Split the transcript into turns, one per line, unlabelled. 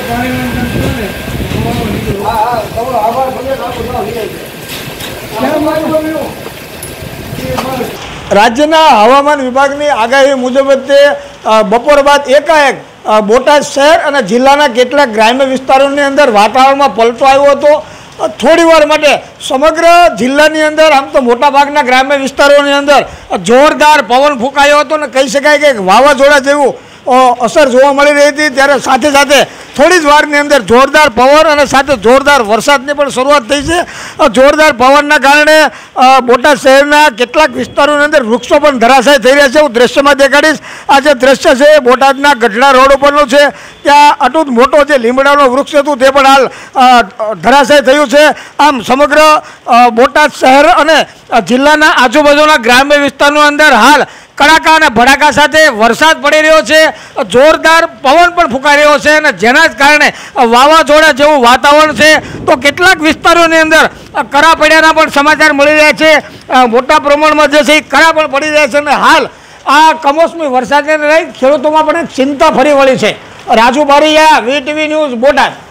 રાજ્યના હવામાન વિભાગની આગાહી મુજબ તે બપોર બાદ એકાએક બોટાદ શહેર અને જિલ્લાના કેટલાક ગ્રામ્ય વિસ્તારોની અંદર વાતાવરણમાં પલટો આવ્યો હતો। થોડી વાર માટે સમગ્ર જિલ્લાની અંદર આમ તો મોટાભાગના ગ્રામ્ય વિસ્તારોની અંદર જોરદાર પવન ફૂંકાયો હતો અને કહી શકાય કે વાવાઝોડા જેવું અસર જોવા મળી રહી હતી। ત્યારે સાથે સાથે થોડી જ વારની અંદર જોરદાર પવન અને સાથે જોરદાર વરસાદની પણ શરૂઆત થઈ છે। જોરદાર પવનના કારણે બોટાદ શહેરના કેટલાક વિસ્તારોની અંદર વૃક્ષો પણ ધરાશાય થઈ રહ્યા છે। હું દ્રશ્યમાં દેખાડીશ। આ જે દ્રશ્ય છે બોટાદના ગઢડા રોડ ઉપરનું છે। ત્યાં અટૂટ મોટો જે લીમડાનો વૃક્ષ હતું તે પણ હાલ ધરાશાય થયું છે। આમ સમગ્ર બોટાદ શહેર અને જિલ્લાના આજુબાજુના ગ્રામ્ય વિસ્તારોની અંદર હાલ કડાકા અને ભડાકા સાથે વરસાદ પડી રહ્યો છે। જોરદાર પવન પણ ફૂંકાઈ રહ્યો છે અને જેના જ કારણે વાવાઝોડા જેવું વાતાવરણ છે। તો કેટલાક વિસ્તારોની અંદર કરા પડ્યાના પણ સમાચાર મળી રહ્યા છે। મોટા પ્રમાણમાં જે છે એ કરા પણ પડી રહ્યા છે અને હાલ આ કમોસમી વરસાદને લઈ ખેડૂતોમાં પણ એક ચિંતા ફરી વળી છે। Raju Baraiya, VTV news, Botad.